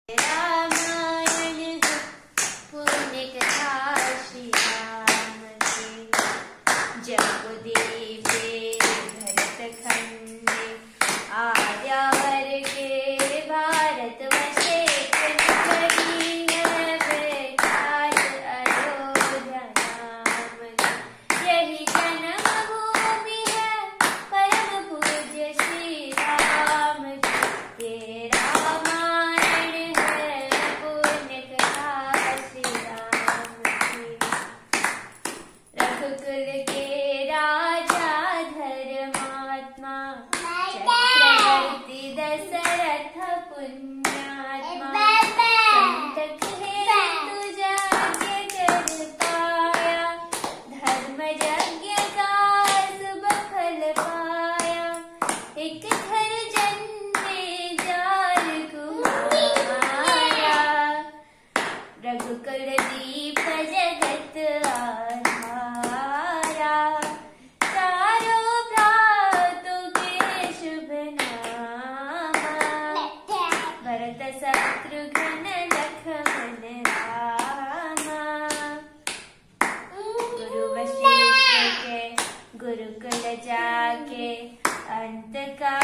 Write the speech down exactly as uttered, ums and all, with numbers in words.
रामायण है पुण्य कथा श्री राम के। जम्बूद्वीप पे भरत खंडे आर्यावर के भारतवर्षे करी है प्रख्यात अयोध्या नाम की। यही जन्मभूमि है परम पूज्य श्री राम की। ये रामायण है पुण्य कथा श्री राम की। रघुकुल के राजा धर्मात्मा चक्रवर्ती दशरथ पुण्यात्मा। संतक हेतु यज्ञ कर पाया धर्म यज्ञ का शुभ फल पाया। एक घर जन्मे जार कुमारा रघुकुल दीप जगत आधारा। चारों भ्रातों के शुभ नामा भरत शत्रुघ्न लक्ष्मण रामा। गुरु वशिष्ठ के गुरुकुल जाके अंत का